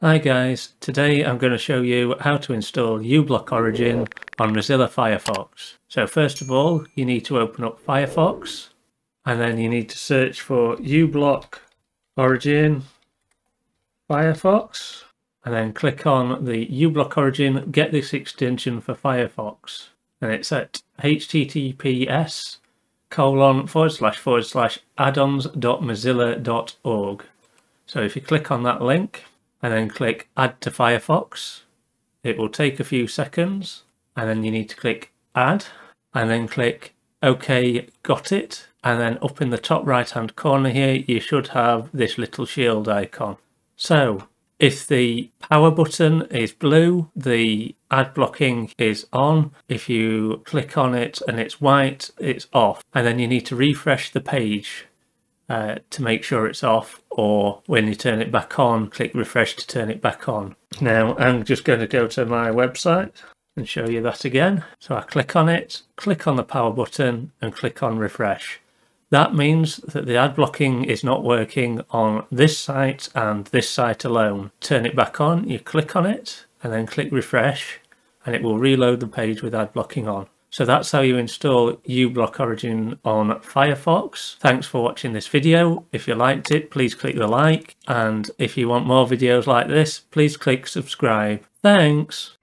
Hi guys, today I'm going to show you how to install uBlock Origin on Mozilla Firefox. So first of all, you need to open up Firefox and then you need to search for uBlock Origin Firefox and then click on the uBlock Origin, get this extension for Firefox, and it's at https://addons.mozilla.org. So if you click on that link and then click Add to Firefox, it will take a few seconds, and then you need to click Add and then click OK, got it, and then up in the top right hand corner here you should have this little shield icon. So if the power button is blue, the ad blocking is on. If you click on it and it's white, it's off, and then you need to refresh the page to make sure it's off, or when you turn it back on, click refresh to turn it back on. Now I'm just going to go to my website and show you that again. So I click on it, click on the power button and click on refresh. That means that the ad blocking is not working on this site and this site alone. Turn it back on, you click on it and then click refresh and it will reload the page with ad blocking on. So that's how you install uBlock Origin on Firefox. Thanks for watching this video. If you liked it, please click the like, and if you want more videos like this, please click subscribe. Thanks.